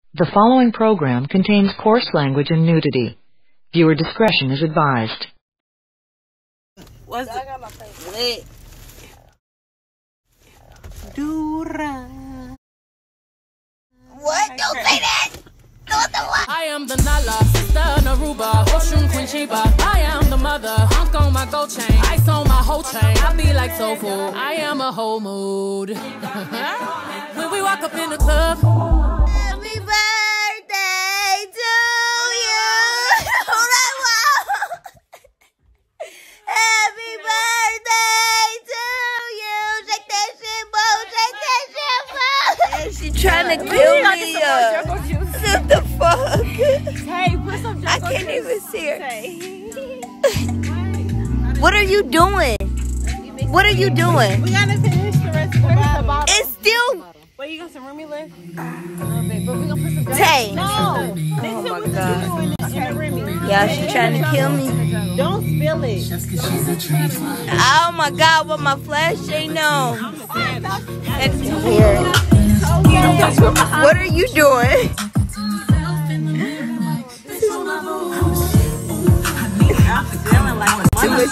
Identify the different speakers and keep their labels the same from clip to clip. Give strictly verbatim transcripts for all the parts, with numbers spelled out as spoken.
Speaker 1: The following program contains coarse language and nudity. Viewer discretion is advised.
Speaker 2: What's the... I got my face lit. Dura. What? Don't say that! What the what?
Speaker 3: I am the Nala, sister Naruba, Oshun Queen Sheba. I am the mother, Hunk on my gold chain, ice on my whole chain. I be like soul food, I am a whole mood. When we walk up in the club,
Speaker 2: happy birthday to you. Hold on, wow. Happy birthday to you. Shake that shit, boo. Shake that shit, boo. And she trying to kill me. What the fuck?
Speaker 4: Hey, put some
Speaker 2: I can't even see her. What are you doing? What are you doing?
Speaker 4: We gotta finish the rest of the bottle.
Speaker 2: It's still.
Speaker 4: Wait, you got some Remy left? A little bit, but we gonna put some.
Speaker 2: Tay.
Speaker 4: No.
Speaker 2: Oh my god.
Speaker 4: Yeah,
Speaker 2: she's trying to kill me.
Speaker 4: Don't spill it.
Speaker 2: Oh my god, what my flash ain't on. That's weird. What are you doing? Too much.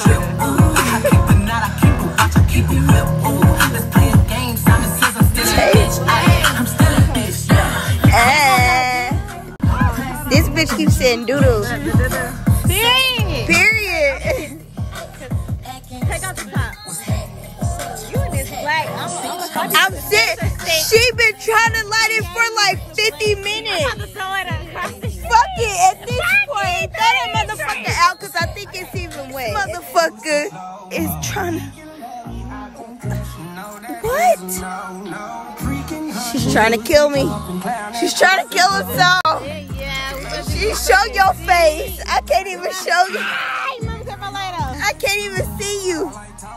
Speaker 2: This bitch keeps saying doodle.
Speaker 4: Period.
Speaker 2: Period.
Speaker 4: Take out the top. You in this black. I'm, I'm,
Speaker 2: I'm sick. She been trying to light it for like fifty minutes.
Speaker 4: I'm to throw it across the street.
Speaker 2: Fuck it at this point. Throw that motherfucker out because I think it's even wet. Motherfucker is trying to. What? She's trying to kill me. She's trying to kill us all. She show your face. I can't even show you. I can't even see you.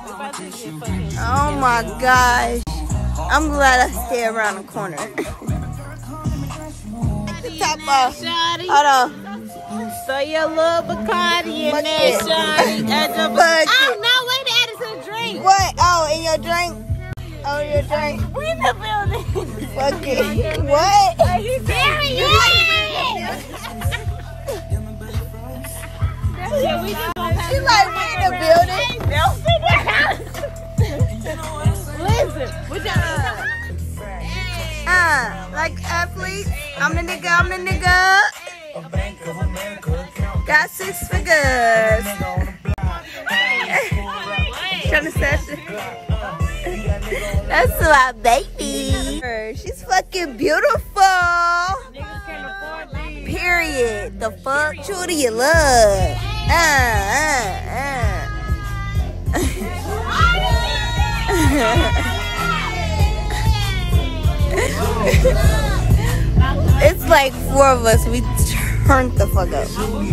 Speaker 2: Oh my gosh. I'm glad I stay around the corner. The top off. Hold on.
Speaker 4: So your little Bacardi in there, shawty. Oh, no, wait to add it to the drink.
Speaker 2: What? Oh, in your drink? Oh, your drink?
Speaker 4: We in the building.
Speaker 2: Fuck it. What?
Speaker 4: Period.
Speaker 2: She like, we in the building.
Speaker 4: Listen, what y'all
Speaker 2: Uh, like athletes. I'm the nigga, I'm the nigga. Got six figures. Trying to say shit. That's my baby. She's fucking beautiful. Period. The fuck? Who do you love? Uh, uh, uh. It's like four of us. We turned the fuck up.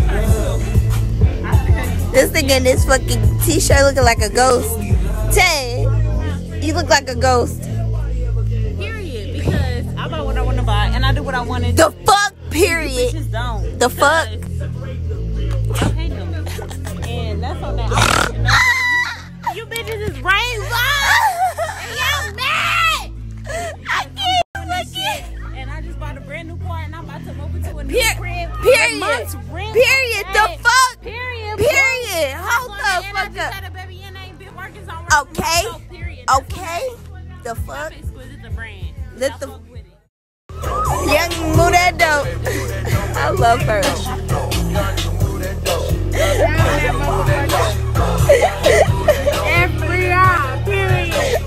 Speaker 2: This thing in this fucking t-shirt looking like a ghost. Tay, you look like a ghost.
Speaker 4: Period. Because I buy what I want to buy and I do what I want to do.
Speaker 2: The fuck? Period.
Speaker 4: Bitches don't.
Speaker 2: The fuck?
Speaker 4: I hate them. And that's on that. You bitches is rainbow. Y'all mad.
Speaker 2: I can't look it.
Speaker 4: And I just bought a brand new car and I'm about to move into a new
Speaker 2: Per
Speaker 4: crib.
Speaker 2: period.
Speaker 4: Rent,
Speaker 2: Period. The fuck?
Speaker 4: Period.
Speaker 2: Period. Hold the fuck up. Okay. Okay. The fuck? Let the young move that dope. I love her.
Speaker 4: Every hour, period.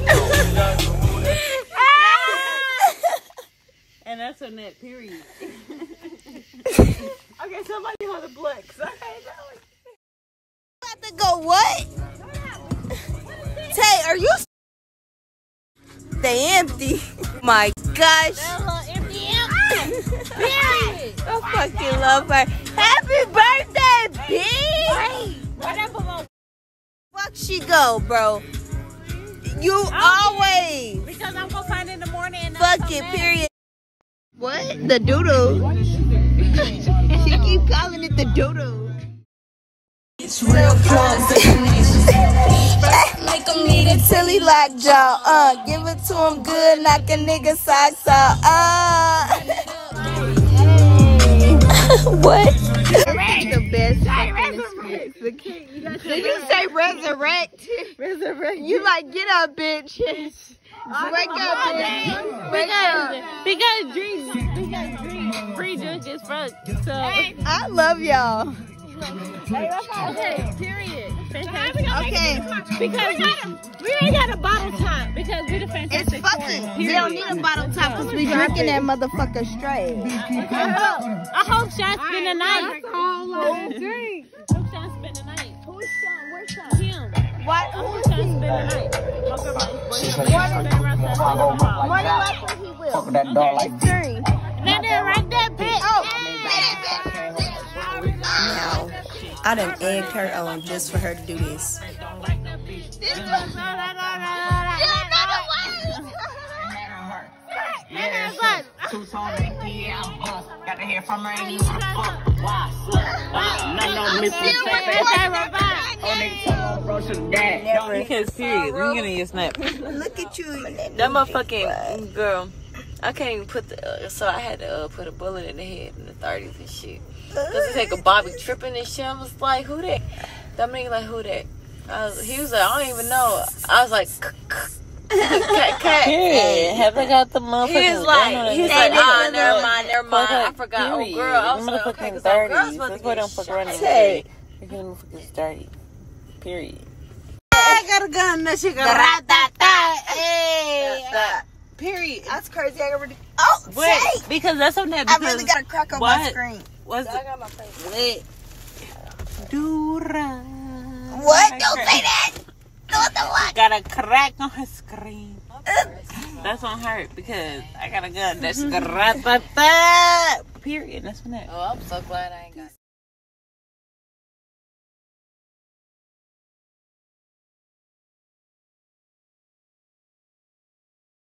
Speaker 4: And that's a net, period. Okay, somebody on the flex. Okay,
Speaker 2: About to go what? Tay, are you? They empty. My gosh.
Speaker 4: empty, empty. Period.
Speaker 2: I fucking love her. Happy birthday, bitch. Fuck she go, bro. You always.
Speaker 4: Because I'm gonna find it in the morning. And
Speaker 2: Fuck it, period. What? The doodle. She keep calling it the doodle. It's real drugs. Like I'm needed Tilly Lockjaw. Uh, give it to him good, knock a nigga socks off. Uh. What?
Speaker 4: The best fucking experience. Did you say resurrect? Resurrect. You like, get up, bitch. Wake up, bitch. Wake up. Because dreams, because dreams, free drink is front. So I love y'all. Okay, period. Okay, because we ain't got a bottle top because we the fantastic. It's fucking. We don't need a bottle top because we drinking that motherfucker straight. I hope, I hope Sean spend the night. Whole drink. I hope Sean spend the night. Who's Sean? Where's Sean? Him. What? I hope Sean spend the night. More than likely he will. Fuck that dog like this. That there, right there, bitch. Oh.
Speaker 2: Now, I done egged her on just for her to do this.
Speaker 5: Got to hear from her, ain't even fuck.
Speaker 6: Because period, let me get in your snap.
Speaker 2: Look at you.
Speaker 6: That motherfucking girl, I can't even put the, uh, so I had to uh, put a bullet in the head in the thirties and shit. Cause it's like a Bobby tripping and shit. I was like, who that? That nigga like, who that? I was, he was like, I don't even know. I was like, cat, cat.
Speaker 5: Period. Have they got the motherfucking?
Speaker 6: He's like, he's like, ah, never mind, never mind. I forgot. Oh, girl, I was like, okay, cause our girls supposed to get shot.
Speaker 5: Hey, you're gonna motherfuckers dirty. Period.
Speaker 4: I got a gun. That shit got a hey. Period.
Speaker 2: That's crazy. I already. Oh,
Speaker 5: Wait,
Speaker 2: say.
Speaker 5: because that's on that.
Speaker 2: I really got a crack on
Speaker 5: what?
Speaker 2: my screen.
Speaker 5: What's
Speaker 6: I got my face.
Speaker 5: Wait. Dura.
Speaker 2: What? Don't say that. What the what?
Speaker 5: Got a crack on her screen. That's on her because I got a gun. That's grata. Period. That's on that.
Speaker 6: Oh, I'm so glad I ain't got